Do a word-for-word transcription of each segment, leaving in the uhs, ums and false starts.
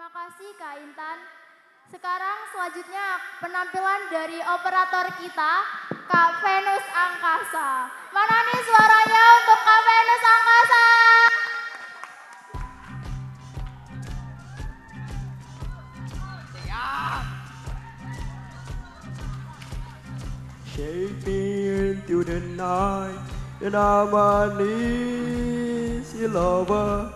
Terima kasih Kak Intan. Sekarang selanjutnya penampilan dari operator kita, Kak Venus Angkasa. Mana nih suaranya untuk Kak Venus Angkasa? Take me into the night, and I'm an easy lover.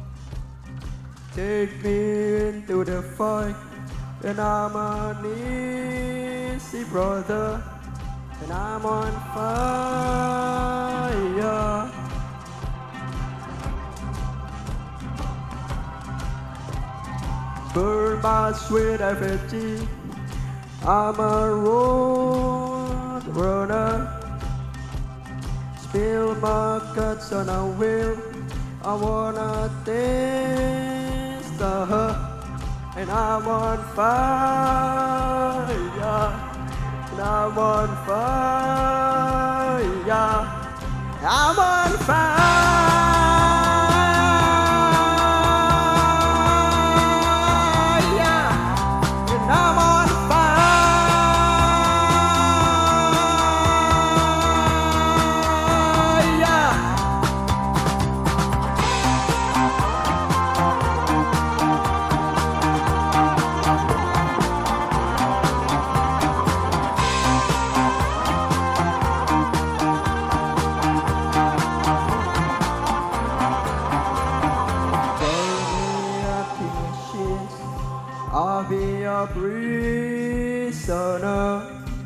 Take me into the fight, and I'm an easy brother, and I'm on fire. Burn my sweet effigy, I'm a road runner. Spill my guts on a wheel, I wanna taste her, and I'm on fire, and I'm on fire, I'm on fire. I'll be a prisoner.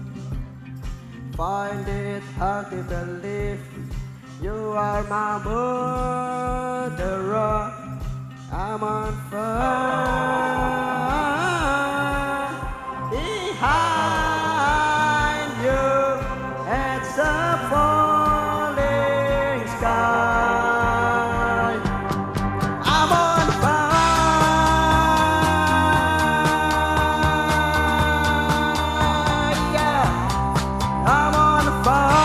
Find it hard to believe you are my murderer. I'm on fire behind you. It's a falling sky. I'm on fire. I'm on fire.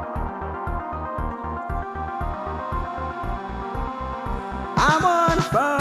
I'm on fire.